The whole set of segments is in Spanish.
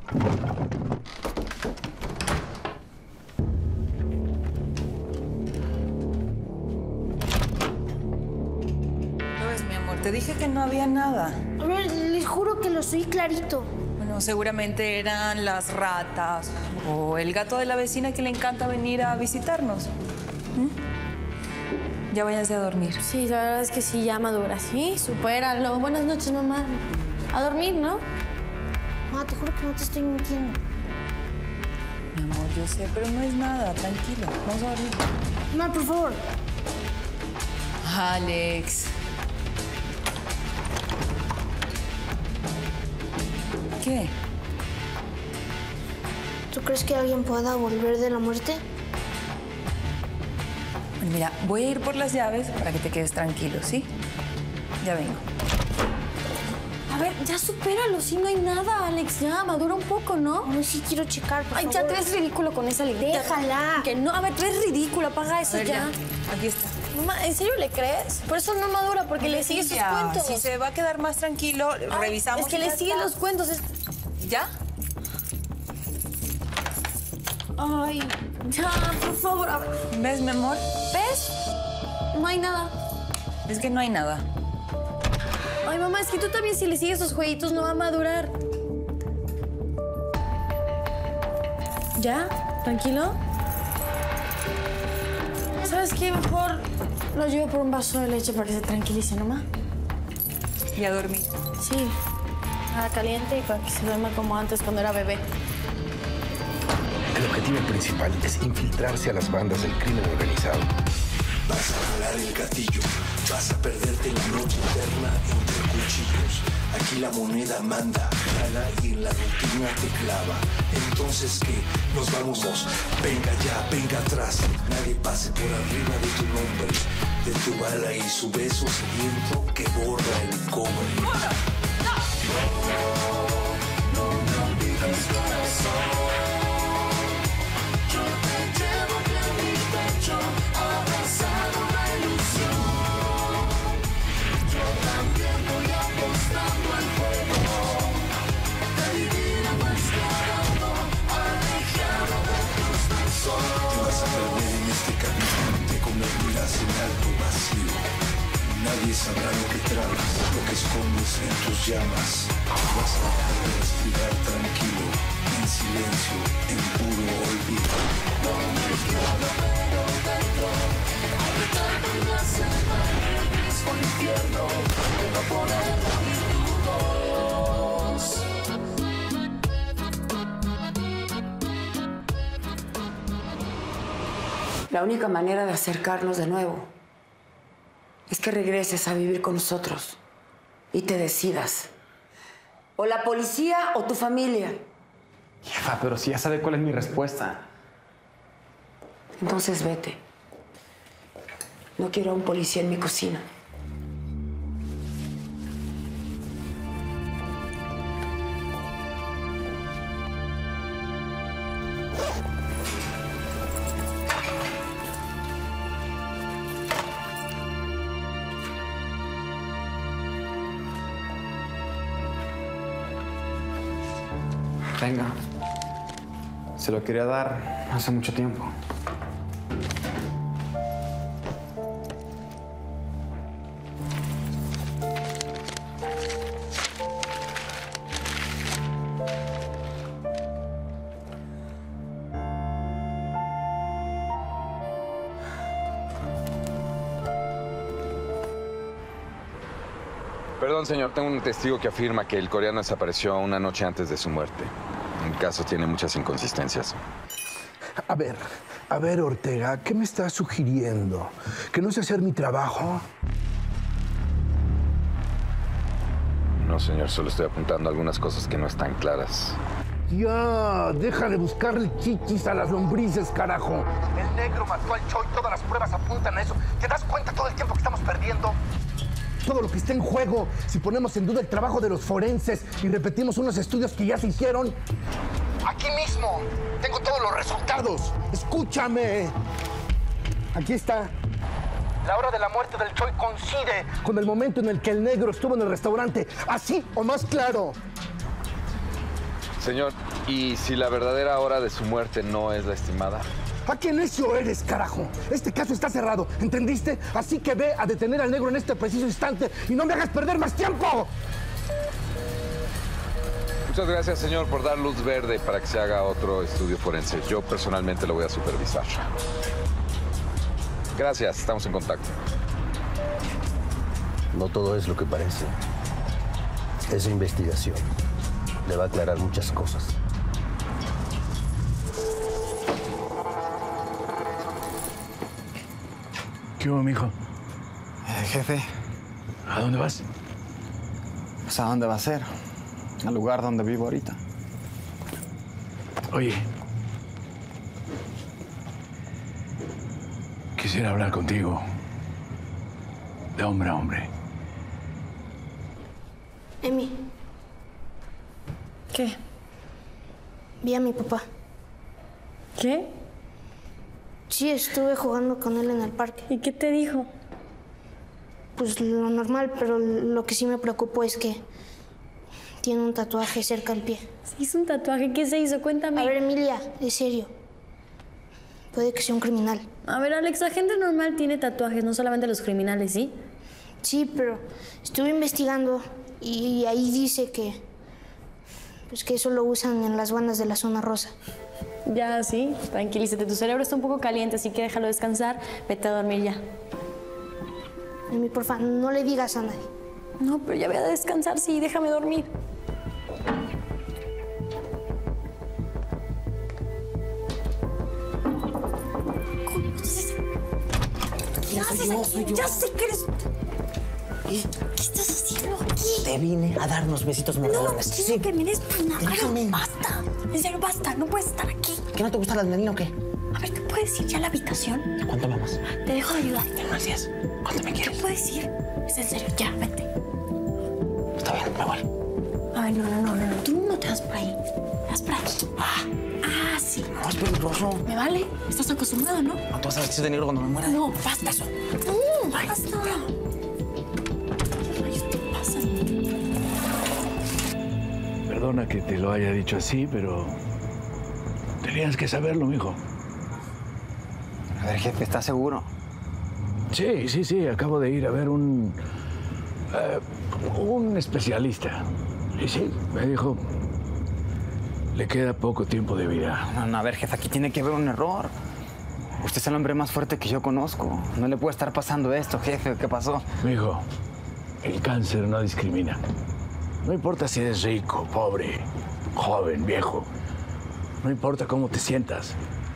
Pues, mi amor, te dije que no había nada. A ver, les juro que lo soy clarito. Bueno, seguramente eran las ratas o el gato de la vecina que le encanta venir a visitarnos. Ya váyanse a dormir. Sí, la verdad es que sí, ya madura. Sí, supéralo. Buenas noches, mamá. A dormir, ¿no? Mamá, te juro que no te estoy mintiendo. Mi amor, yo sé, pero no es nada. Tranquilo. Vamos a dormir. Mamá, por favor. Alex. ¿Qué? ¿Tú crees que alguien pueda volver de la muerte? Mira, voy a ir por las llaves para que te quedes tranquilo, ¿sí? Ya vengo. A ver, ya supéralo. Sí, no hay nada, Alex. Ya, madura un poco, ¿no? No, sí quiero checar, por favor. Ya te ves ridículo con esa libreta. Déjala. Que no, a ver, tú eres ridículo. Apaga eso A ver, ya. Aquí está. Mamá, ¿en serio le crees? Por eso no madura, porque le sigue sus cuentos. Si se va a quedar más tranquilo, revisamos. Es que le sigue los cuentos. ¿Ya? Ay, ya, por favor. A ver. ¿Ves, mi amor? ¿Ves? No hay nada. Es que no hay nada. Ay, mamá, es que tú también si le sigues esos jueguitos no va a madurar. ¿Ya? ¿Tranquilo? ¿Sabes qué? Mejor lo llevo por un vaso de leche para que se tranquilice, ¿no, ma? Y a dormir. Sí. Nada caliente y para que se duerma como antes cuando era bebé. El objetivo principal es infiltrarse a las bandas del crimen organizado. Vas a jalar el gatillo, vas a perderte en la noche eterna entre cuchillos. Aquí la moneda manda, jala y en la rutina te clava. Entonces, ¿qué? Nos vamos dos. Venga ya, venga atrás. Nadie pase por arriba de tu nombre, de tu bala y su beso sediento que borra el cobre. No me olvides, corazón. Yo te llevo en mi pecho, abrazado la ilusión. Yo también voy apostando al juego de vivir enmascarado, alejado de tus besos. Te vas a perder en este camino, te convertirás en algo vacío. Nadie sabrá lo que tragas, lo que escondes en tus llamas. Vas a dejar de respirar tranquilo, en silencio, en puro olvido. No me quiero pero dentro, apretando en la selva el mismo infierno, de no poder dormir. La única manera de acercarnos de nuevo es que regreses a vivir con nosotros y te decidas. O la policía o tu familia. Jefa, pero si ya sabe cuál es mi respuesta. Entonces vete. No quiero a un policía en mi cocina. Venga. Se lo quería dar hace mucho tiempo. Perdón, señor. Tengo un testigo que afirma que el coreano desapareció una noche antes de su muerte. El caso tiene muchas inconsistencias. A ver, Ortega, ¿qué me estás sugiriendo? ¿Que no sé hacer mi trabajo? No, señor. Solo estoy apuntando algunas cosas que no están claras. Ya, deja de buscarle chichis a las lombrices, carajo. El negro mató al Choi, todas las pruebas apuntan a eso. ¿Te das cuenta todo el tiempo que estamos perdiendo? Todo lo que está en juego, si ponemos en duda el trabajo de los forenses y repetimos unos estudios que ya se hicieron. Aquí mismo, tengo todos los resultados. Escúchame. Aquí está. La hora de la muerte del Choi coincide con el momento en el que el negro estuvo en el restaurante. Así o más claro. Señor, ¿y si la verdadera hora de su muerte no es la estimada? ¿A qué necio eres, carajo? Este caso está cerrado, ¿entendiste? Así que ve a detener al negro en este preciso instante y no me hagas perder más tiempo. Muchas gracias, señor, por dar luz verde para que se haga otro estudio forense. Yo personalmente lo voy a supervisar. Gracias, estamos en contacto. No todo es lo que parece. Esa investigación le va a aclarar muchas cosas. ¿Qué hubo, mijo? Jefe. ¿A dónde vas? Pues, ¿a dónde va a ser? Al lugar donde vivo ahorita. Oye. Quisiera hablar contigo. De hombre a hombre. Emi. ¿Qué? Vi a mi papá. ¿Qué? Sí, estuve jugando con él en el parque. ¿Y qué te dijo? Pues lo normal, pero lo que sí me preocupó es que tiene un tatuaje cerca del pie. ¿Se hizo un tatuaje? ¿Qué se hizo? Cuéntame. A ver, Emilia, en serio. Puede que sea un criminal. A ver, Alex, la gente normal tiene tatuajes, no solamente los criminales, ¿sí? Sí, pero estuve investigando y ahí dice que... pues que eso lo usan en las bandas de la zona rosa. Ya, sí. Tranquilízate. Tu cerebro está un poco caliente, así que déjalo descansar. Vete a dormir ya. Emi, porfa, no le digas a nadie. No, pero ya voy a descansar, sí. Déjame dormir. Soy yo. Ya sé que eres... ¿Qué? ¿Qué estás haciendo aquí? Te vine a dar unos besitos mordelones. No, quiero que me des una... Déjame. Basta. En serio, basta. No puedes estar aquí. ¿Qué no te gusta la adrenalina o qué? A ver, ¿te puedes ir ya a la habitación? ¿Cuánto me amas? Te dejo de ayudar. Gracias. ¿Cuánto me quieres? ¿Te puedes ir? Es en serio, ya, vete. Está bien, me voy. A ver, no. Tú no te vas por ahí. Te vas por aquí. Sí. No, es peligroso. ¿Me vale? Estás acostumbrado, ¿no? ¿No te vas a vestir de negro cuando me muera? No, basta eso. No, basta. ¿Qué rayos te pasa? Perdona que te lo haya dicho así, pero... tenías que saberlo, mijo. A ver, jefe, ¿estás seguro? Sí. Acabo de ir a ver un especialista. Y sí, me dijo... le queda poco tiempo de vida. No, a ver, jefe, aquí tiene que haber un error. Usted es el hombre más fuerte que yo conozco. No le puede estar pasando esto, jefe. ¿Qué pasó? Mijo, el cáncer no discrimina. No importa si eres rico, pobre, joven, viejo. No importa cómo te sientas.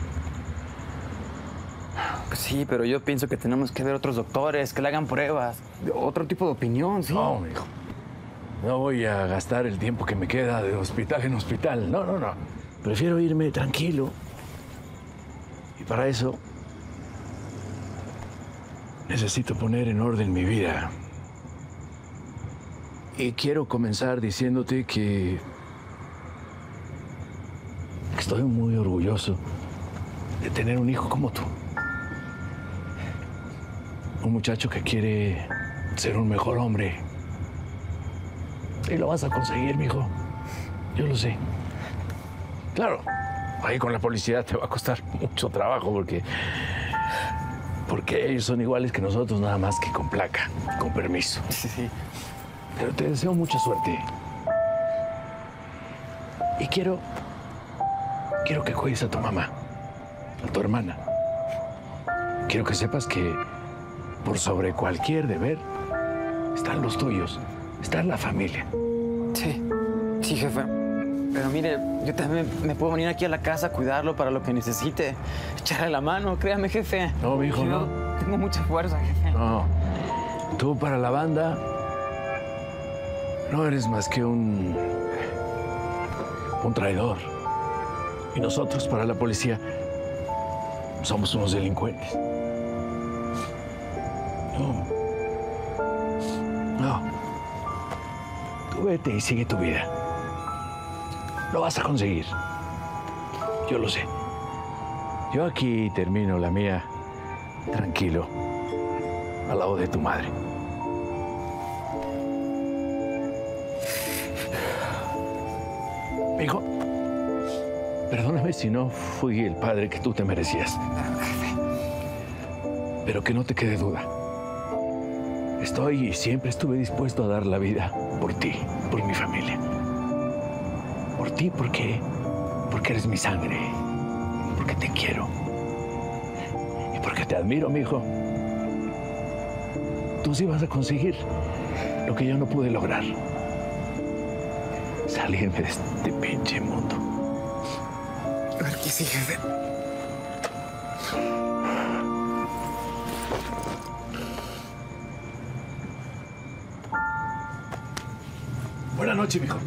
Pues sí, pero yo pienso que tenemos que ver otros doctores, que le hagan pruebas. Otro tipo de opinión, ¿sí? No, mijo. No voy a gastar el tiempo que me queda de hospital en hospital. No. Prefiero irme tranquilo. Y para eso necesito poner en orden mi vida. Y quiero comenzar diciéndote que estoy muy orgulloso de tener un hijo como tú. Un muchacho que quiere ser un mejor hombre. Y lo vas a conseguir, mijo. Yo lo sé. Claro, ahí con la policía te va a costar mucho trabajo porque ellos son iguales que nosotros, nada más que con placa, con permiso. Sí. Pero te deseo mucha suerte. Y quiero que cuides a tu mamá, a tu hermana. Quiero que sepas que por sobre cualquier deber están los tuyos. Está en la familia. Sí, jefe. Pero mire, yo también me puedo venir aquí a la casa a cuidarlo para lo que necesite. Echarle la mano, créame, jefe. No, mijo, Yo no. Tengo mucha fuerza, jefe. No. Tú para la banda no eres más que un traidor. Y nosotros para la policía somos unos delincuentes. No. Tú vete y sigue tu vida. Lo vas a conseguir. Yo lo sé. Yo aquí termino la mía tranquilo, al lado de tu madre. Hijo, perdóname si no fui el padre que tú te merecías. Pero que no te quede duda. Estoy y siempre estuve dispuesto a dar la vida por ti, por mi familia. Por ti porque eres mi sangre, porque te quiero y porque te admiro, mi hijo. Tú sí vas a conseguir lo que yo no pude lograr. Salirme de este pinche mundo. Aquí sí, jefe. Buenas noches, mijo.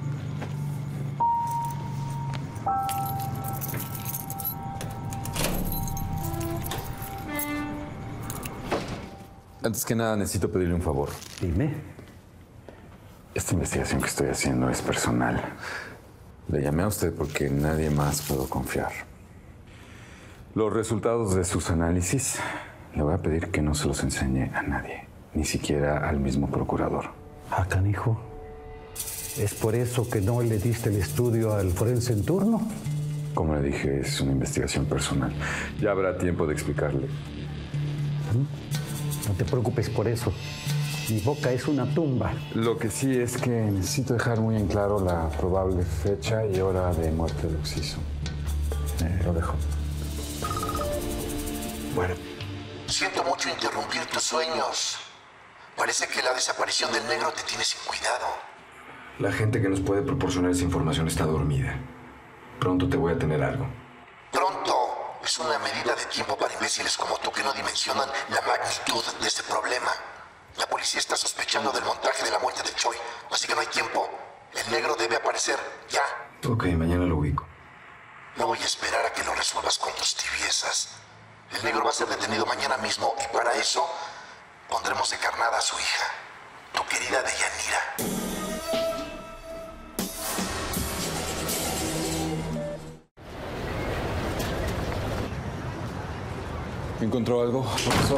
Antes que nada, necesito pedirle un favor. Dime. Esta investigación que estoy haciendo es personal. Le llamé a usted porque en nadie más puedo confiar. Los resultados de sus análisis, le voy a pedir que no se los enseñe a nadie, ni siquiera al mismo procurador. Ah, canijo. ¿Es por eso que no le diste el estudio al forense en turno? Como le dije, es una investigación personal. Ya habrá tiempo de explicarle. No te preocupes por eso. Mi boca es una tumba. Lo que sí es que necesito dejar muy en claro la probable fecha y hora de muerte del occiso. Lo dejo. Bueno. Siento mucho interrumpir tus sueños. Parece que la desaparición del negro te tiene sin cuidado. La gente que nos puede proporcionar esa información está dormida. Pronto te voy a tener algo. Pronto es una medida de tiempo para imbéciles como tú que no dimensionan la magnitud de este problema. La policía está sospechando del montaje de la muerte de Choi, así que no hay tiempo. El negro debe aparecer ya. Ok, mañana lo ubico. No voy a esperar a que lo resuelvas con tus tibiezas. El negro va a ser detenido mañana mismo y para eso pondremos de carnada a su hija, tu querida Deyanira. ¿Encontró algo, profesor?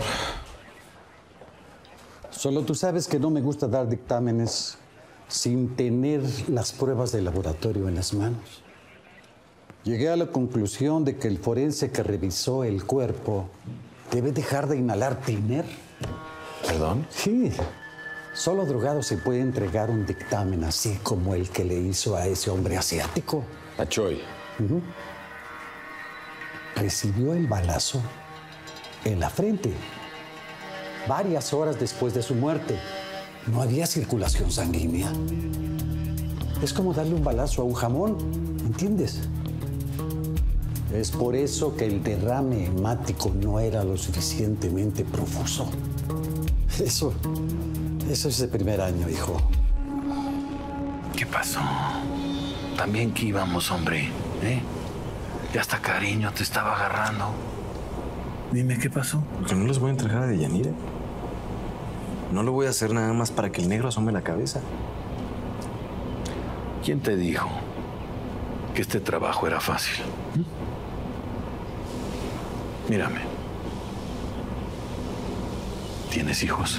Solo tú sabes que no me gusta dar dictámenes sin tener las pruebas de laboratorio en las manos. Llegué a la conclusión de que el forense que revisó el cuerpo debe dejar de inhalar tiner. ¿Perdón? Sí. Solo drogado se puede entregar un dictamen así como el que le hizo a ese hombre asiático. A Choi. Recibió el balazo en la frente. Varias horas después de su muerte. No había circulación sanguínea. Es como darle un balazo a un jamón, ¿entiendes? Es por eso que el derrame hemático no era lo suficientemente profuso. Eso es de primer año, hijo. ¿Qué pasó? También que íbamos, hombre, ¿eh? Y hasta cariño te estaba agarrando. Dime, ¿qué pasó? Porque no les voy a entregar a Deyanira. No lo voy a hacer nada más para que el negro asome la cabeza. ¿Quién te dijo que este trabajo era fácil? Mírame. ¿Tienes hijos?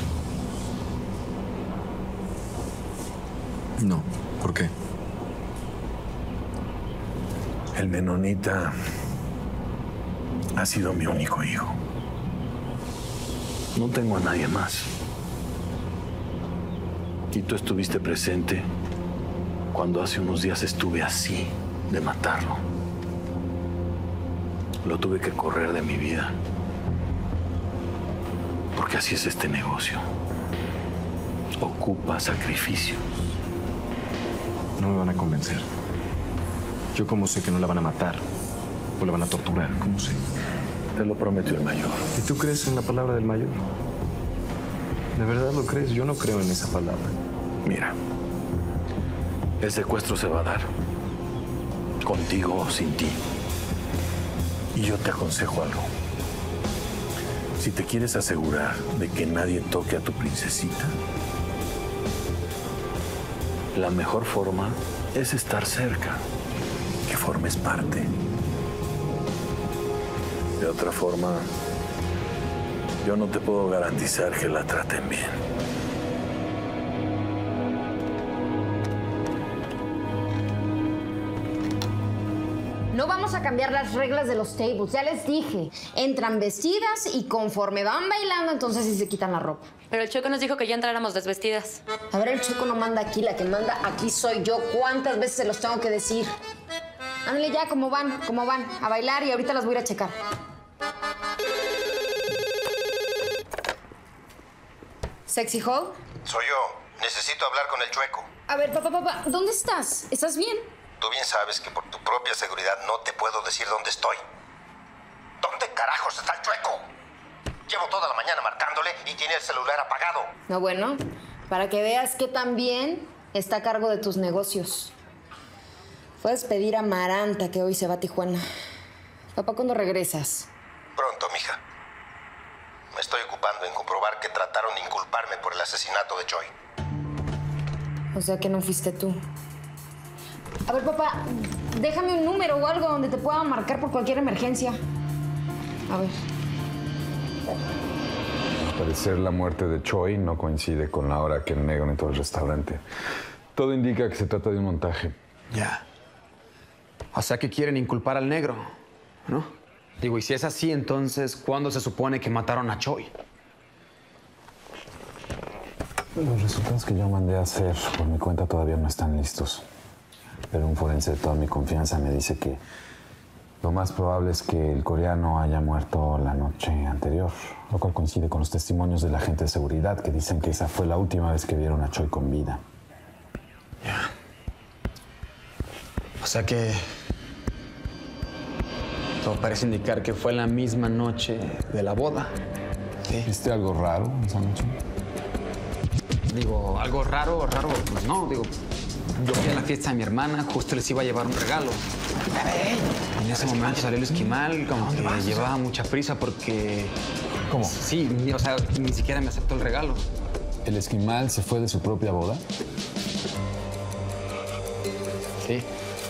No. ¿Por qué? El menonita ha sido mi único hijo. No tengo a nadie más. Y tú estuviste presente cuando hace unos días estuve así de matarlo. Lo tuve que correr de mi vida. Porque así es este negocio. Ocupa sacrificio. No me van a convencer. Yo como sé que no la van a matar o la van a torturar, ¿cómo sé? Te lo prometió el mayor. ¿Y tú crees en la palabra del mayor? ¿De verdad lo crees? Yo no creo en esa palabra. Mira, el secuestro se va a dar. Contigo o sin ti. Y yo te aconsejo algo. Si te quieres asegurar de que nadie toque a tu princesita, la mejor forma es estar cerca, que formes parte. De otra forma, yo no te puedo garantizar que la traten bien. no vamos a cambiar las reglas de los tables. Ya les dije, entran vestidas y conforme van bailando, entonces sí se quitan la ropa. Pero el Choco nos dijo que ya entráramos desvestidas. A ver, el Choco no manda aquí, la que manda aquí soy yo. ¿Cuántas veces se los tengo que decir? Ándale ya, ¿cómo van? A bailar y ahorita las voy a ir a checar. ¿Sexy Hall? Soy yo. Necesito hablar con el Chueco. A ver, papá, ¿dónde estás? ¿Estás bien? Tú bien sabes que por tu propia seguridad no te puedo decir dónde estoy. ¿Dónde carajos está el Chueco? Llevo toda la mañana marcándole y tiene el celular apagado. No, bueno, para que veas que también está a cargo de tus negocios. Puedes pedir a Maranta que hoy se va a Tijuana. Papá, ¿cuándo regresas? Pronto, mija. Me estoy ocupando en comprobar que trataron de inculparme por el asesinato de Choi. O sea que no fuiste tú. A ver, papá, déjame un número o algo donde te pueda marcar por cualquier emergencia. A ver. Al parecer la muerte de Choi no coincide con la hora que el negro entró al restaurante. Todo indica que se trata de un montaje. Ya. O sea que quieren inculpar al negro, ¿no? Digo, y si es así, entonces, ¿cuándo se supone que mataron a Choi? Los resultados que yo mandé a hacer por mi cuenta todavía no están listos. Pero un forense de toda mi confianza me dice que lo más probable es que el coreano haya muerto la noche anterior, lo cual coincide con los testimonios de la agente de seguridad que dicen que esa fue la última vez que vieron a Choi con vida. Ya. O sea que todo parece indicar que fue la misma noche de la boda. ¿Sí? ¿Viste algo raro esa noche? Digo, algo raro, pues no, digo, yo fui a la fiesta de mi hermana, justo les iba a llevar un regalo. En ese momento salió el esquimal, como que llevaba mucha prisa porque... ¿Cómo? Sí, o sea, ni siquiera me aceptó el regalo. ¿El esquimal se fue de su propia boda? Sí.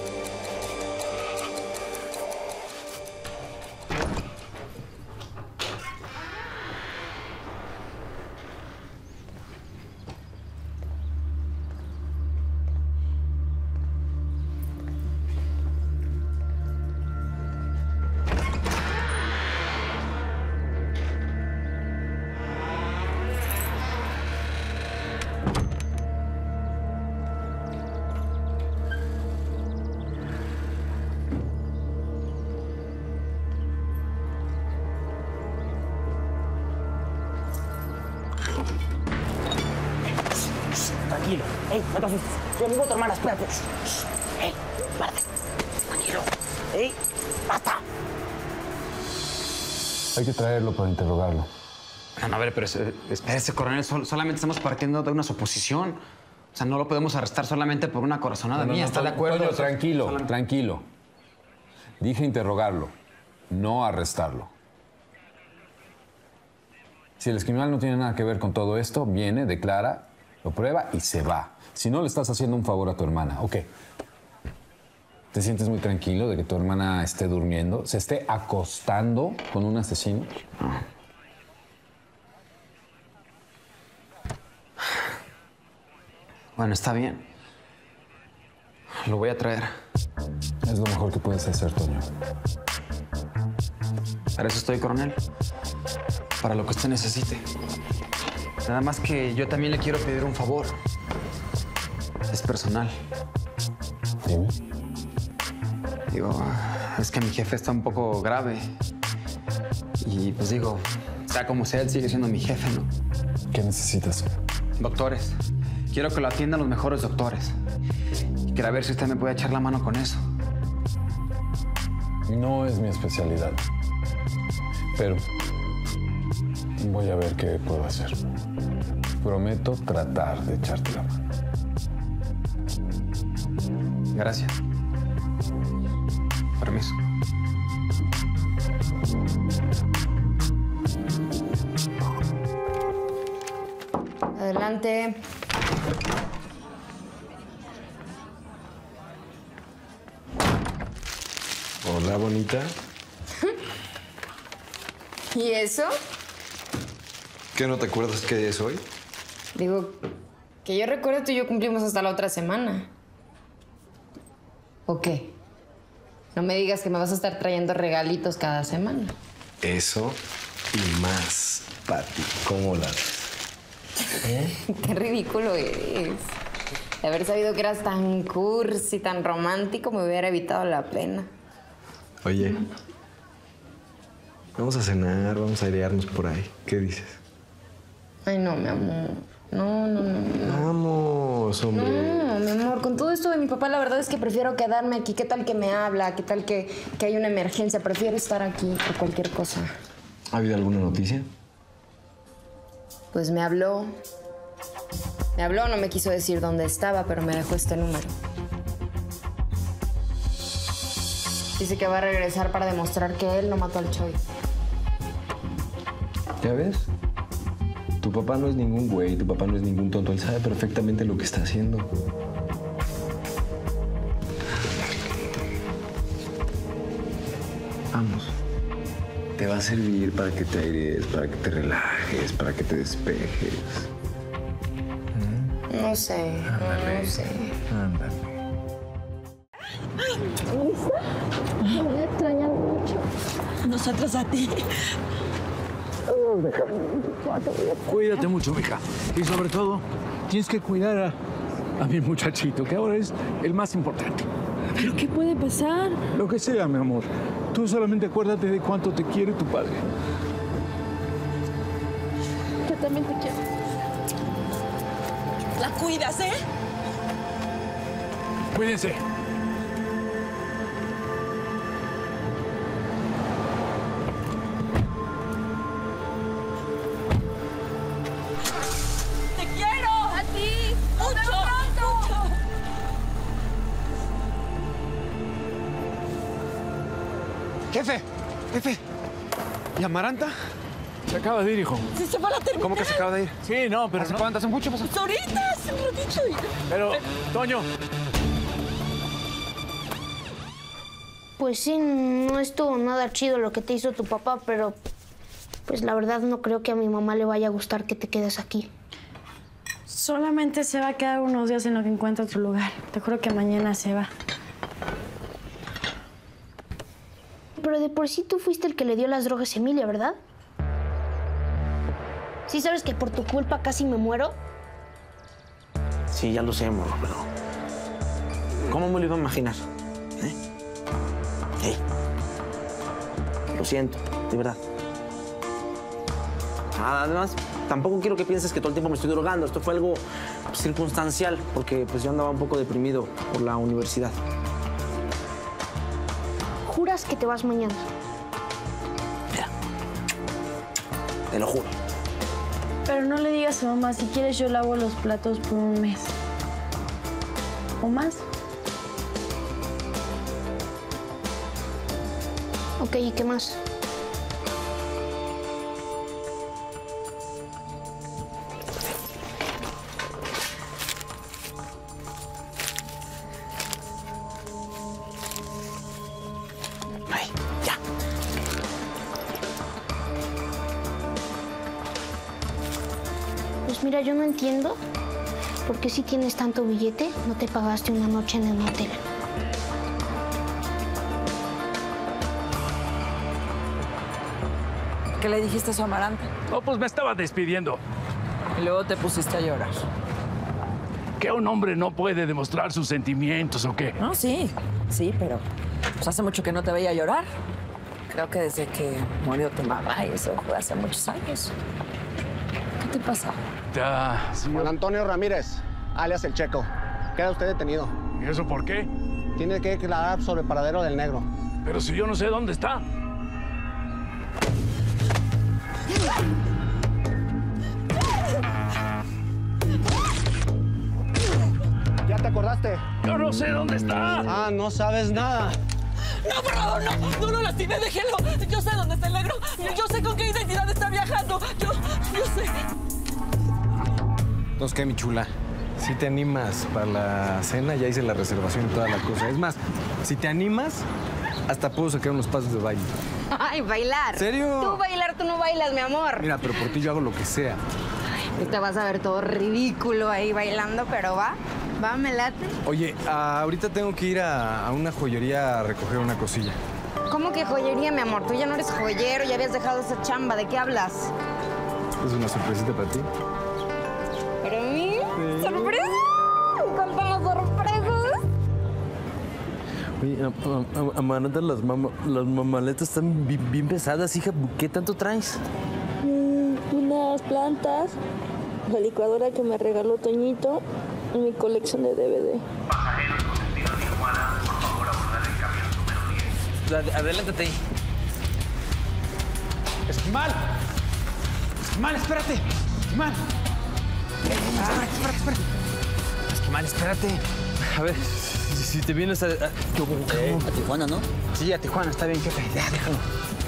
Tranquilo. Ey, no te asustes. Soy amigo de tu hermana, espérate. Ey, espérate. Tranquilo. Ey, basta. Hay que traerlo para interrogarlo. No, a ver, pero espérese, coronel. Solamente estamos partiendo de una suposición. O sea, no lo podemos arrestar solamente por una corazonada mía. ¿Está de acuerdo? Toño, tranquilo. Dije interrogarlo, no arrestarlo. Si el esquimal no tiene nada que ver con todo esto, viene, declara, lo prueba y se va. Si no, le estás haciendo un favor a tu hermana. Ok. ¿Te sientes muy tranquilo de que tu hermana esté durmiendo? ¿Se esté acostando con un asesino? Bueno, está bien. Lo voy a traer. Es lo mejor que puedes hacer, Toño. Para eso estoy, coronel. Para lo que usted necesite. Nada más que yo también le quiero pedir un favor. Es personal. Dime. Digo, es que mi jefe está un poco grave. Y pues digo, sea como sea, él sigue siendo mi jefe, ¿no? ¿Qué necesitas? Doctores. Quiero que lo atiendan los mejores doctores. Y quiero ver si usted me puede echar la mano con eso. No es mi especialidad. Pero voy a ver qué puedo hacer. Prometo tratar de echarte la mano. Gracias. Permiso. Adelante. Hola, bonita. ¿Y eso? ¿Qué, no te acuerdas qué día es hoy? Digo, que yo recuerdo tú y yo cumplimos hasta la otra semana. ¿O qué? No me digas que me vas a estar trayendo regalitos cada semana. Eso y más, Pati. ¿Cómo la ves? Qué ridículo eres. De haber sabido que eras tan cursi, tan romántico, me hubiera evitado la pena. Oye, vamos a cenar, vamos a airearnos por ahí. ¿Qué dices? Ay, no, mi amor. No. Vamos, hombre. No, mi amor, con todo esto de mi papá, la verdad es que prefiero quedarme aquí. ¿Qué tal que me habla? ¿Qué tal que hay una emergencia? Prefiero estar aquí por cualquier cosa. ¿Ha habido alguna noticia? Pues me habló. No me quiso decir dónde estaba, pero me dejó este número. Dice que va a regresar para demostrar que él no mató al Choi. ¿Ya ves? Tu papá no es ningún güey, tu papá no es ningún tonto. Él sabe perfectamente lo que está haciendo. Vamos. Te va a servir para que te aires, para que te relajes, para que te despejes. No sé, Ándale. no sé. Ándale. Me voy a extrañar mucho. Nosotros a ti. Cuídate mucho, mija. Y sobre todo, tienes que cuidar a mi muchachito, que ahora es el más importante. ¿Pero qué puede pasar? Lo que sea, mi amor. Tú solamente acuérdate de cuánto te quiere tu padre. Yo también te quiero. La cuidas, ¿eh? Cuídense. ¡Te quiero! ¡A ti! ¡Mucho! ¡Mucho! Jefe. ¿Y Amaranta? Se acaba de ir, hijo. ¡Sí se va a la terminal! ¿Cómo que se acaba de ir? Sí, no, pero ¿Hace no. cuánto? ¿Hace mucho? Pues ahorita, hace un ratito. Pero, Toño. Pues sí, no estuvo nada chido lo que te hizo tu papá, pero pues la verdad no creo que a mi mamá le vaya a gustar que te quedes aquí. Solamente se va a quedar unos días en lo que encuentra otro lugar. Te juro que mañana se va. Pero de por sí tú fuiste el que le dio las drogas a Emilia, ¿verdad? ¿Sí sabes que por tu culpa casi me muero? Sí, ya lo sé, morro, pero... ¿Cómo me lo iba a imaginar? Lo siento, de verdad. Además, tampoco quiero que pienses que todo el tiempo me estoy drogando. Esto fue algo circunstancial, porque pues yo andaba un poco deprimido por la universidad. ¿Juras que te vas mañana? Te lo juro. Pero no le digas a mamá, si quieres yo lavo los platos por un mes. ¿O más? Ok, ¿y qué más? Ay, ya. Pues mira, yo no entiendo por qué si tienes tanto billete no te pagaste una noche en el hotel. ¿Qué le dijiste a su Amaranta? No, pues me estaba despidiendo. Y luego te pusiste a llorar. ¿Que un hombre no puede demostrar sus sentimientos o qué? No, sí, pero pues hace mucho que no te veía llorar. Creo que desde que murió tu mamá, y eso fue hace muchos años. ¿Qué te pasa? Ya, señor. Juan Antonio Ramírez, alias El Checo. Queda usted detenido. ¿Y eso por qué? Tiene que declarar sobre el paradero del negro. Pero si yo no sé dónde está. ¿Ya te acordaste? Yo no sé dónde está. Ah, no sabes nada. No, por favor, no lo lastime, déjelo. Yo sé dónde está el negro. Yo sé con qué identidad está viajando. Yo sé. Entonces, ¿qué, mi chula? Si te animas para la cena, ya hice la reservación y toda la cosa. Es más, si te animas, hasta puedo sacar unos pasos de baile. Ay, bailar. ¿En serio? Tú bailar, tú no bailas, mi amor. Mira, pero por ti yo hago lo que sea. Ahorita vas a ver todo ridículo ahí bailando, pero va. Va, me late. Oye, ahorita tengo que ir a una joyería a recoger una cosilla. ¿Cómo que joyería, mi amor? Tú ya no eres joyero, ya habías dejado esa chamba. ¿De qué hablas? Es una sorpresita para ti. ¿Para mí? Sí. ¡Sorpresa! ¡Me encantan las sorpresas! Oye, Amaranta, las mamaletas están bien pesadas, hija. ¿Qué tanto traes? Unas plantas, la licuadora que me regaló Toñito y mi colección de DVD. Adelántate ahí. ¡Esquimal! ¡Esquimal, espérate! ¡Esquimal! Espérate. Esquimal, espérate. A ver, si te vienes a Tijuana, ¿no? Sí, a Tijuana, está bien, jefe. Ya, déjalo.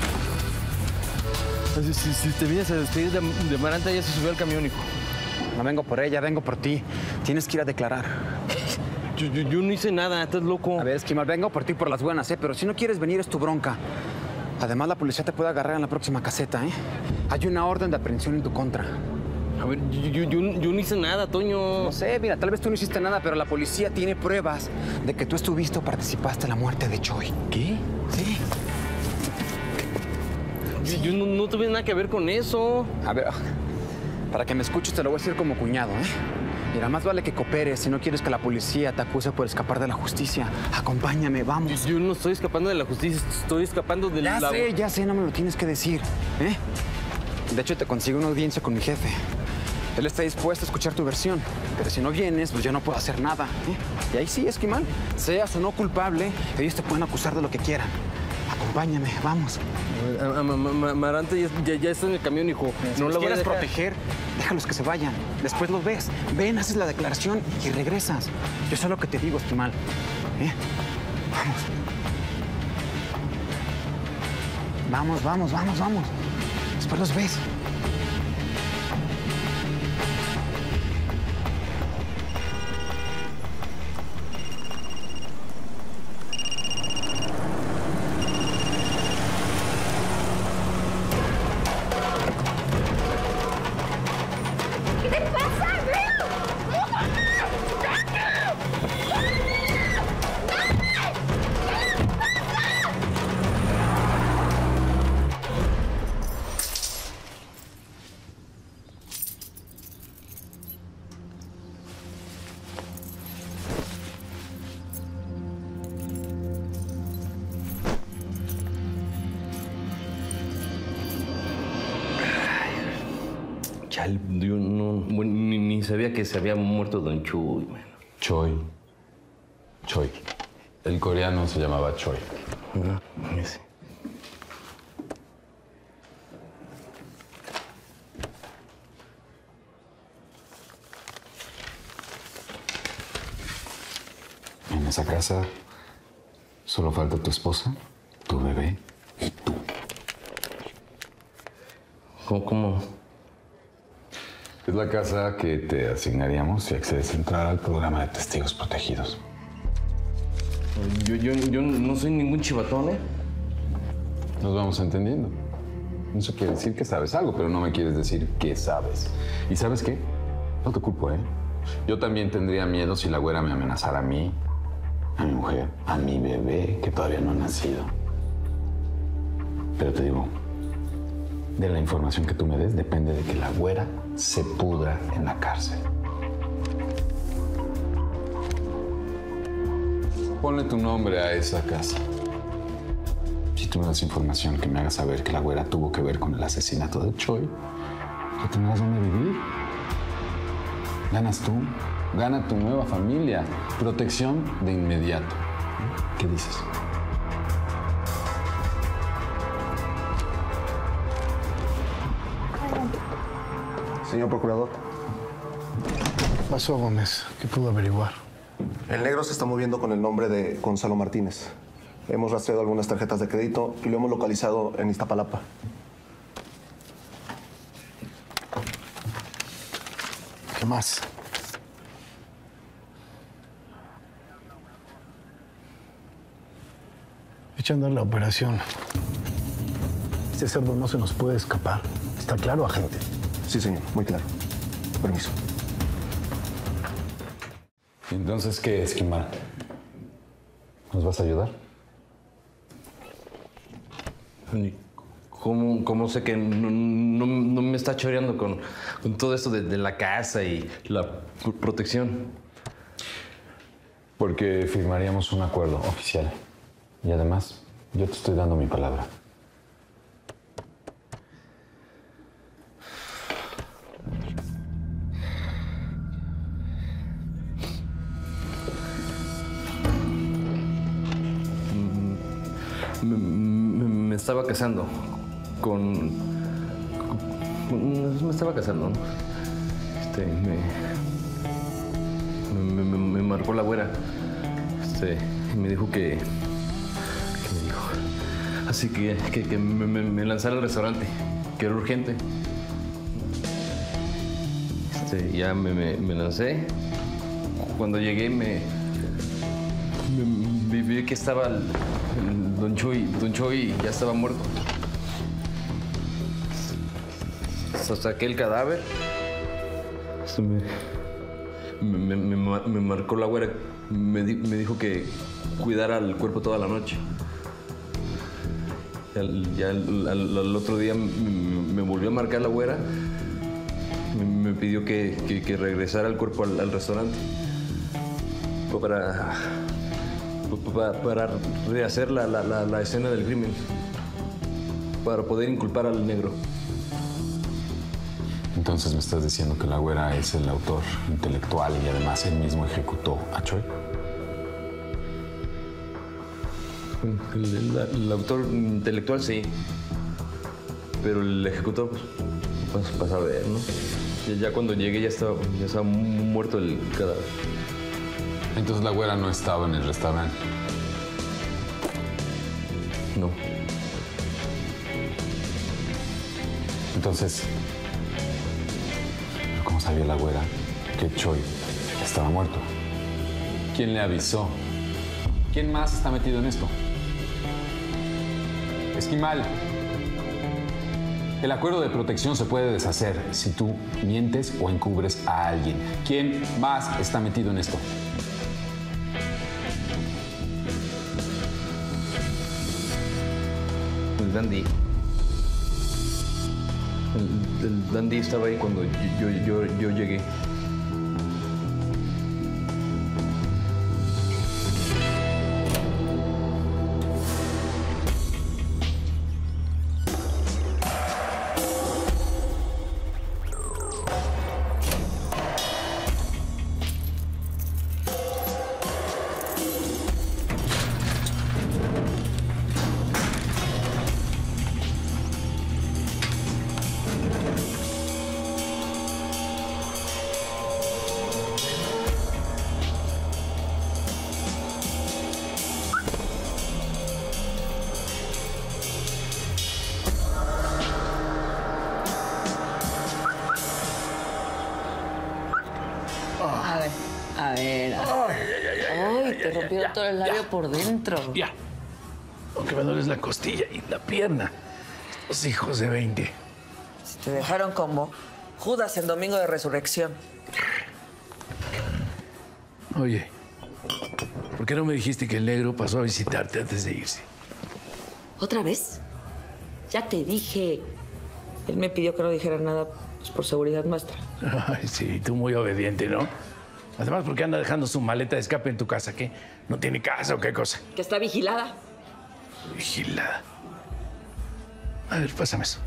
Si te vienes a despedir de Amaranta, ya se subió al camión, hijo. No vengo por ella, vengo por ti. Tienes que ir a declarar. Yo no hice nada, estás loco. A ver, Esquimal, vengo por ti por las buenas, pero si no quieres venir es tu bronca. Además, la policía te puede agarrar en la próxima caseta, ¿eh? Hay una orden de aprehensión en tu contra. A ver, yo no hice nada, Toño. No sé, mira, tal vez tú no hiciste nada, pero la policía tiene pruebas de que tú estuviste o participaste en la muerte de Choi. ¿Qué? Sí. Yo no tuve nada que ver con eso. A ver, para que me escuches te lo voy a decir como cuñado, ¿eh? Mira, más vale que cooperes si no quieres que la policía te acuse por escapar de la justicia. Acompáñame, vamos. Yo no estoy escapando de la justicia, estoy escapando de la... Ya sé, no me lo tienes que decir, ¿eh? De hecho, te consigo una audiencia con mi jefe. Él está dispuesto a escuchar tu versión, pero si no vienes, pues yo no puedo hacer nada, ¿eh? Y ahí sí, Esquimal, seas o no culpable, ellos te pueden acusar de lo que quieran. Acompáñame, vamos. Amaranta ya está en el camión, hijo. Si No los la voy a quieres dejar. proteger, déjalos que se vayan. Después los ves. Ven, haces la declaración y regresas. Yo sé lo que te digo, Esquimal. ¿Eh? Vamos. Vamos. Después los ves. ¿Qué te pasa, Chale, yo ni sabía que se había muerto Don Chuy. Man. Choi. El coreano se llamaba Choi. Ese. En esa casa solo falta tu esposa, tu bebé y tú. ¿Cómo? Es la casa que te asignaríamos si accedes a entrar al programa de testigos protegidos. Yo no soy ningún chivatón, ¿eh? Nos vamos entendiendo. Eso quiere decir que sabes algo, pero no me quieres decir qué sabes. ¿Y sabes qué? No te culpo, ¿eh? Yo también tendría miedo si la güera me amenazara a mí, a mi mujer, a mi bebé, que todavía no ha nacido. Pero te digo, de la información que tú me des depende de que la güera se pudra en la cárcel. Ponle tu nombre a esa casa. Si tú me das información que me haga saber que la güera tuvo que ver con el asesinato de Choi, ya tendrás dónde vivir. Ganas tú, gana tu nueva familia, protección de inmediato. ¿Qué dices? Señor procurador. Pasó, Gómez. ¿Qué pudo averiguar? El negro se está moviendo con el nombre de Gonzalo Martínez. Hemos rastreado algunas tarjetas de crédito y lo hemos localizado en Iztapalapa. ¿Qué más? Echando a la operación. Este cerdo no se nos puede escapar. ¿Está claro, agente? Sí, señor. Muy claro. Permiso. Entonces, ¿qué, Esquimal? ¿Nos vas a ayudar? ¿Cómo sé que no me está choreando con todo esto de la casa y la protección? Porque firmaríamos un acuerdo oficial. Y además, yo te estoy dando mi palabra. Me estaba casando me estaba casando, ¿no? Me marcó la güera. Me dijo que me dijo. Así que me lanzara al restaurante, que era urgente. Ya me lancé. Cuando llegué vi que estaba el Don Chuy ya estaba muerto. Saqué el cadáver. Me marcó la güera. Me dijo que cuidara el cuerpo toda la noche. Ya al otro día me volvió a marcar la güera. Me pidió que regresara el cuerpo al restaurante. Para rehacer la escena del crimen. Para poder inculpar al negro. Entonces me estás diciendo que la güera es el autor intelectual y además él mismo ejecutó a Choy. El autor intelectual sí, pero el ejecutor, pues pasa a ver, ¿no? Ya cuando llegué ya estaba muerto el cadáver. Entonces la güera no estaba en el restaurante. No. Entonces, ¿cómo sabía la güera que Choy estaba muerto? ¿Quién le avisó? ¿Quién más está metido en esto? Esquimal, el acuerdo de protección se puede deshacer si tú mientes o encubres a alguien. ¿Quién más está metido en esto? El Dandy. El Dandy estaba ahí cuando yo llegué. A ver. Ay, te rompieron todo el labio por dentro. Ya. Aunque me duele la costilla y la pierna. Los hijos de 20. Te dejaron como Judas en Domingo de Resurrección. Oye, ¿por qué no me dijiste que el negro pasó a visitarte antes de irse? ¿Otra vez? Ya te dije. Él me pidió que no dijera nada pues, por seguridad nuestra. Ay, sí, tú muy obediente, ¿no? Además, ¿por qué anda dejando su maleta de escape en tu casa? ¿Qué? ¿No tiene casa o qué cosa? Que está vigilada. Vigilada. A ver, pásame eso.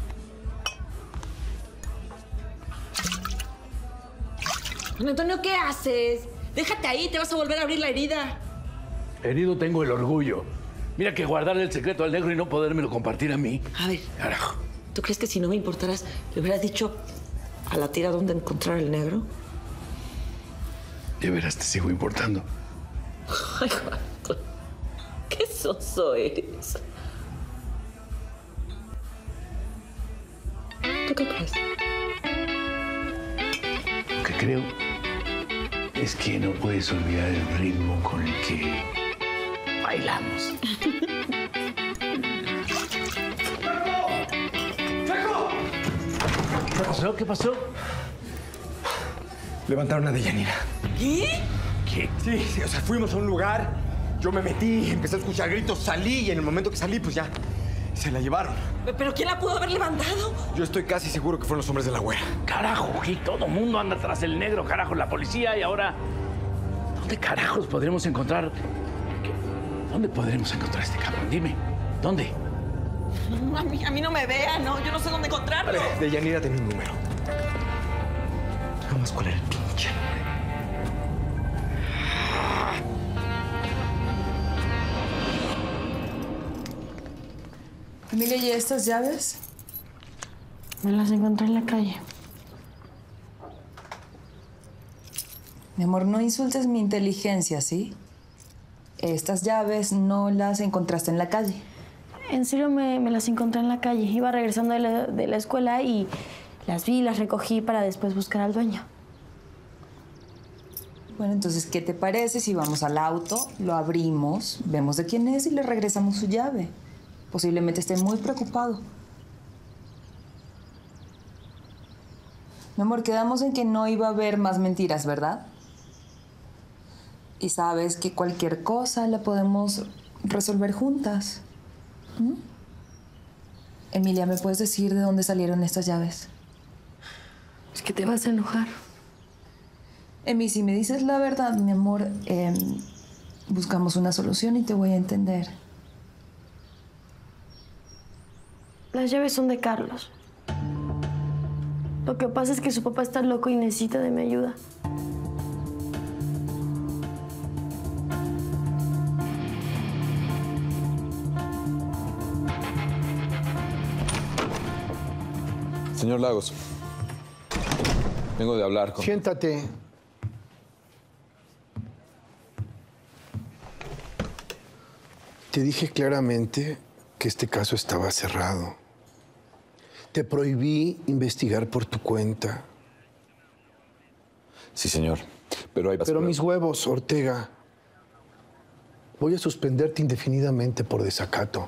Don Antonio, ¿qué haces? Déjate ahí, te vas a volver a abrir la herida. Herido tengo el orgullo. Mira que guardarle el secreto al negro y no podérmelo compartir a mí. A ver, carajo. ¿Tú crees que si no me importaras, le hubieras dicho a la tira dónde encontrar el negro? De veras te sigo importando. Ay, Juan, qué soso eres. ¿Tú qué crees? Lo que creo es que no puedes olvidar el ritmo con el que bailamos. ¿Qué pasó? ¿Qué pasó? Levantaron a Deyanira. ¿Qué? qué? Sí, o sea, fuimos a un lugar, yo me metí, empecé a escuchar gritos, salí y en el momento que salí, pues ya, se la llevaron. ¿Pero quién la pudo haber levantado? Yo estoy casi seguro que fueron los hombres de la güera. Carajo, Gil, todo mundo anda tras el negro, carajo, la policía y ahora... ¿Dónde carajos podremos encontrar? ¿Dónde podremos encontrar a este cabrón? Dime, ¿dónde? A mí no me vea, no, yo no sé dónde encontrarlo. Deyanira tenía un número. Vamos, ¿cuál era el pinche Emilia, ¿y estas llaves? Me las encontré en la calle. Mi amor, no insultes mi inteligencia, ¿sí? Estas llaves no las encontraste en la calle. En serio, me las encontré en la calle. Iba regresando de la escuela y las vi y las recogí para después buscar al dueño. Bueno, entonces, ¿qué te parece si vamos al auto, lo abrimos, vemos de quién es y le regresamos su llave? Posiblemente esté muy preocupado. Mi amor, quedamos en que no iba a haber más mentiras, ¿verdad? Y sabes que cualquier cosa la podemos resolver juntas. ¿Mm? Emilia, ¿me puedes decir de dónde salieron estas llaves? Es que te vas a enojar. Emi, si me dices la verdad, mi amor, buscamos una solución y te voy a entender. Las llaves son de Carlos. Lo que pasa es que su papá está loco y necesita de mi ayuda. Señor Lagos, vengo de hablar con... Siéntate. Te dije claramente que este caso estaba cerrado. Te prohibí investigar por tu cuenta. Sí, señor, pero hay... Pero mis huevos, Ortega. Voy a suspenderte indefinidamente por desacato.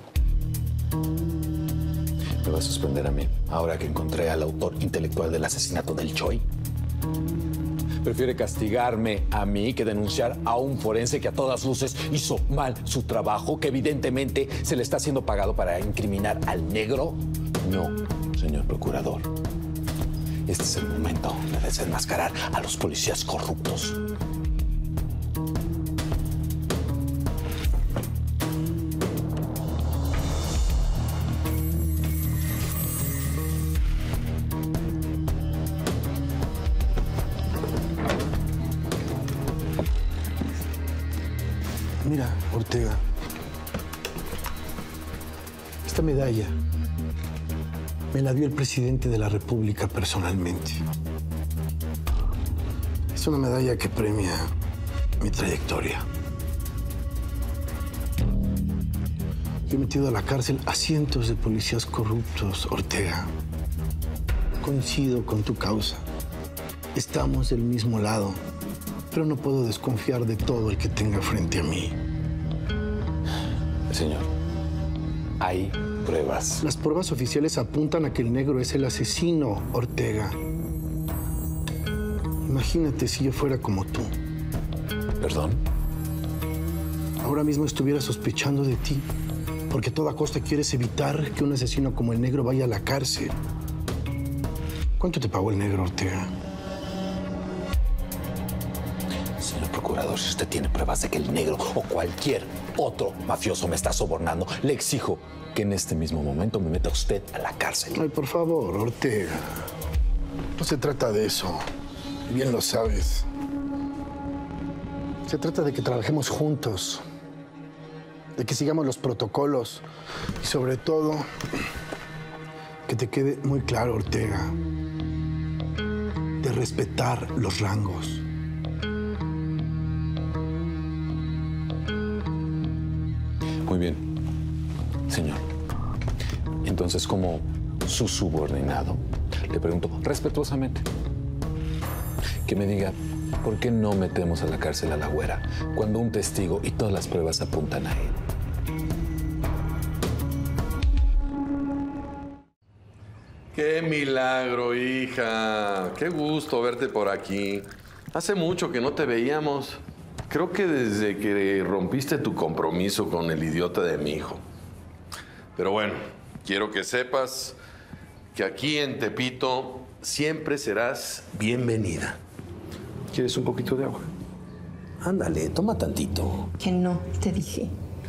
Me va a suspender a mí, ahora que encontré al autor intelectual del asesinato del Choi. Prefiere castigarme a mí que denunciar a un forense que a todas luces hizo mal su trabajo, que evidentemente se le está siendo pagado para incriminar al negro. No, señor procurador. Este es el momento de desenmascarar a los policías corruptos. Mira, Ortega. Esta medalla me la dio el presidente de la República personalmente. Es una medalla que premia mi trayectoria. Yo he metido a la cárcel a cientos de policías corruptos, Ortega. Coincido con tu causa. Estamos del mismo lado, pero no puedo desconfiar de todo el que tenga frente a mí. Señor, hay pruebas. Las pruebas oficiales apuntan a que el negro es el asesino, Ortega. Imagínate si yo fuera como tú. ¿Perdón? Ahora mismo estuviera sospechando de ti, porque a toda costa quieres evitar que un asesino como el negro vaya a la cárcel. ¿Cuánto te pagó el negro, Ortega? Señor procurador, si usted tiene pruebas de que el negro o cualquier otro mafioso me está sobornando, le exijo que en este mismo momento me meta usted a la cárcel. Ay, por favor, Ortega. No se trata de eso. Bien lo sabes. Se trata de que trabajemos juntos, de que sigamos los protocolos y sobre todo que te quede muy claro, Ortega, de respetar los rangos. Muy bien, señor. Entonces, como su subordinado, le pregunto respetuosamente que me diga por qué no metemos a la cárcel a la güera cuando un testigo y todas las pruebas apuntan a él. ¡Qué milagro, hija! ¡Qué gusto verte por aquí! Hace mucho que no te veíamos. Creo que desde que rompiste tu compromiso con el idiota de mi hijo. Pero bueno, quiero que sepas que aquí en Tepito siempre serás bienvenida. ¿Quieres un poquito de agua? Ándale, toma tantito. Que no, te dije.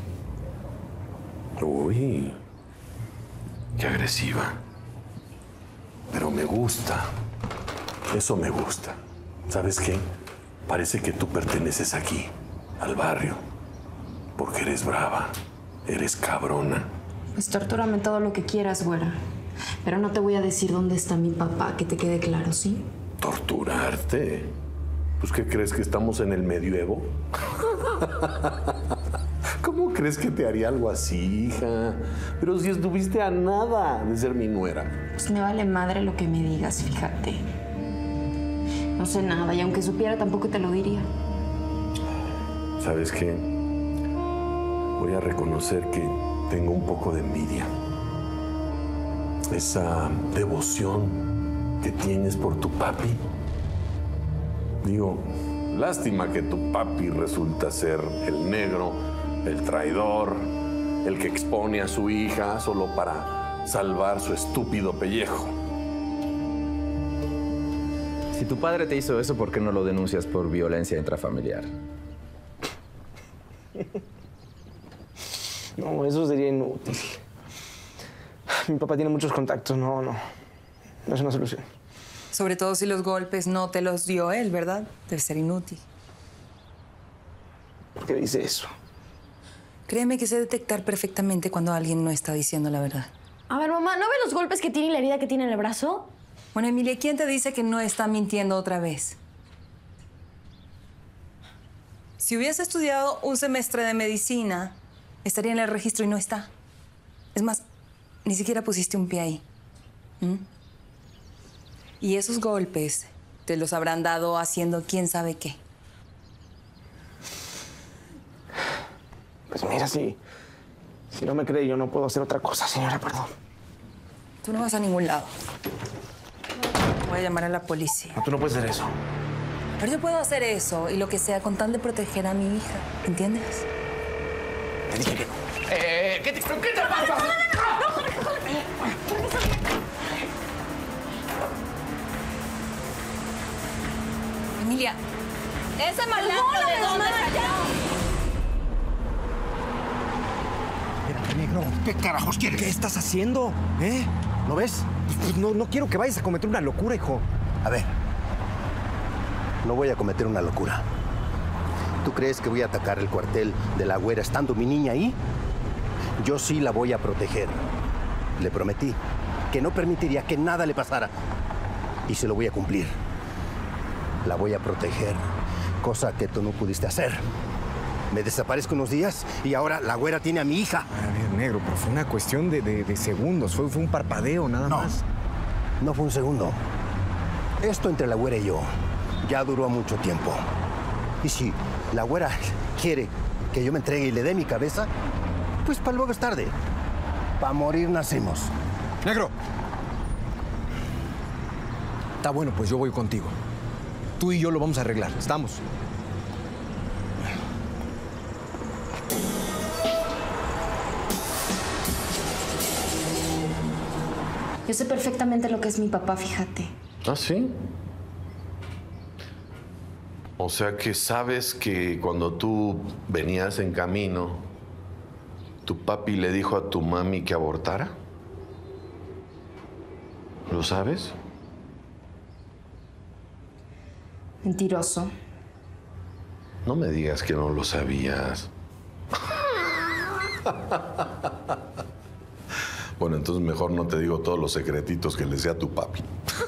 Uy, qué agresiva. Pero me gusta. Eso me gusta. ¿Sabes qué? Parece que tú perteneces aquí, al barrio. Porque eres brava, eres cabrona. Pues tortúrame todo lo que quieras, güera. Pero no te voy a decir dónde está mi papá, que te quede claro, ¿sí? ¿Torturarte? Pues, ¿qué crees que estamos en el medioevo? ¿Cómo crees que te haría algo así, hija? Pero si estuviste a nada de ser mi nuera. Pues me vale madre lo que me digas, fíjate. No sé nada, y aunque supiera tampoco te lo diría. ¿Sabes qué? Voy a reconocer que tengo un poco de envidia. Esa devoción que tienes por tu papi. Digo, lástima que tu papi resulta ser el negro, el traidor, el que expone a su hija solo para salvar su estúpido pellejo. Si tu padre te hizo eso, ¿por qué no lo denuncias por violencia intrafamiliar? No, eso sería inútil. Mi papá tiene muchos contactos, no es una solución. Sobre todo si los golpes no te los dio él, ¿verdad? Debe ser inútil. ¿Por qué dice eso? Créeme que sé detectar perfectamente cuando alguien no está diciendo la verdad. A ver, mamá, ¿no ve los golpes que tiene y la herida que tiene en el brazo? Bueno, Emilia, ¿quién te dice que no está mintiendo otra vez? Si hubiese estudiado un semestre de medicina, estaría en el registro y no está. Es más, ni siquiera pusiste un pie ahí. Y esos golpes te los habrán dado haciendo quién sabe qué. Pues mira, si no me cree, yo no puedo hacer otra cosa, señora, perdón. Tú no vas a ningún lado. Voy a llamar a la policía. No, tú no puedes hacer eso. Pero yo puedo hacer eso y lo que sea con tal de proteger a mi hija. ¿Entiendes? Te dije que no. ¿Qué te pasa? Emilia, ese malandro de dónde salió. Espérate, negro. ¿Qué carajos quieres? ¿Qué estás haciendo? ¿No ves? Pues no quiero que vayas a cometer una locura, hijo. A ver, no voy a cometer una locura. ¿Tú crees que voy a atacar el cuartel de la güera estando mi niña ahí? Yo sí la voy a proteger. Le prometí que no permitiría que nada le pasara. Y se lo voy a cumplir. La voy a proteger, cosa que tú no pudiste hacer. Me desaparezco unos días y ahora la güera tiene a mi hija. A ver, negro, pero fue una cuestión de segundos. Fue un parpadeo, nada más. No fue un segundo. Esto entre la güera y yo ya duró mucho tiempo. Y si la güera quiere que yo me entregue y le dé mi cabeza, pues para luego es tarde. Para morir nacemos. Negro. Está bueno, pues yo voy contigo. Tú y yo lo vamos a arreglar. ¿Estamos? Yo sé perfectamente lo que es mi papá, fíjate. ¿Ah, sí? O sea que sabes que cuando tú venías en camino, tu papi le dijo a tu mami que abortara. ¿Lo sabes? Mentiroso. No me digas que no lo sabías. Bueno, entonces mejor no te digo todos los secretitos que le sé a tu papi.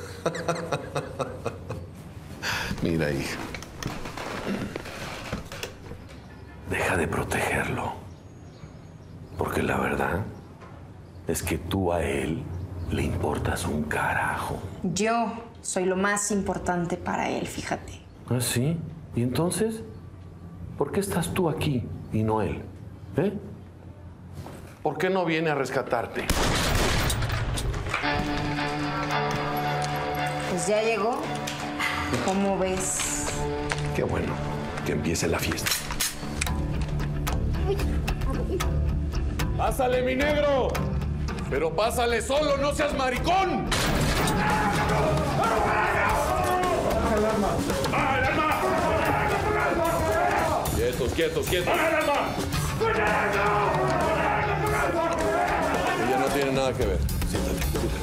Mira, hija. Deja de protegerlo. Porque la verdad es que tú a él le importas un carajo. Yo soy lo más importante para él, fíjate. ¿Ah, sí? ¿Y entonces? ¿Por qué estás tú aquí y no él? ¿Eh? ¿Por qué no viene a rescatarte? Pues ya llegó. ¿Cómo ves? Qué bueno. que empiece la fiesta. ¡Pásale, mi negro! ¡Pero pásale solo, no seas maricón! ¡Baja el arma! ¡Baja el arma! Quietos, quietos, quietos. ¡Baja el arma! Ella no tiene nada que ver. Siéntate, siéntate.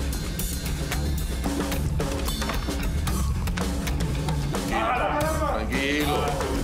Tranquilo.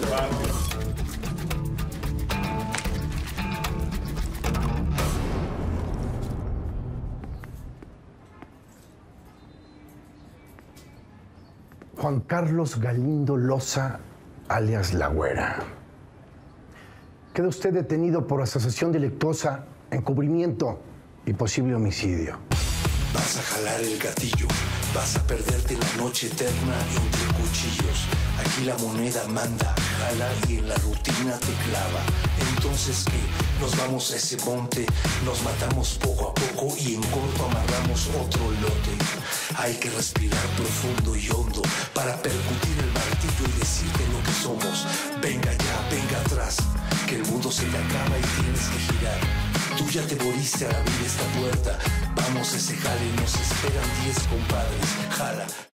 Juan Carlos Galindo Loza, alias La Güera. Queda usted detenido por asociación delictuosa, encubrimiento y posible homicidio. Vas a jalar el gatillo, vas a perderte la noche eterna entre cuchillos. Aquí la moneda manda, jala y en la rutina te clava. Entonces, ¿qué? Nos vamos a ese monte, nos matamos poco a poco y en corto amarramos otro lote. Hay que respirar profundo y hondo para percutir el martillo y decirte lo que somos. Venga ya, venga atrás, que el mundo se te acaba y tienes que girar. Tú ya te moriste al abrir esta puerta. Vamos a ese jale, nos esperan 10 compadres. Jala.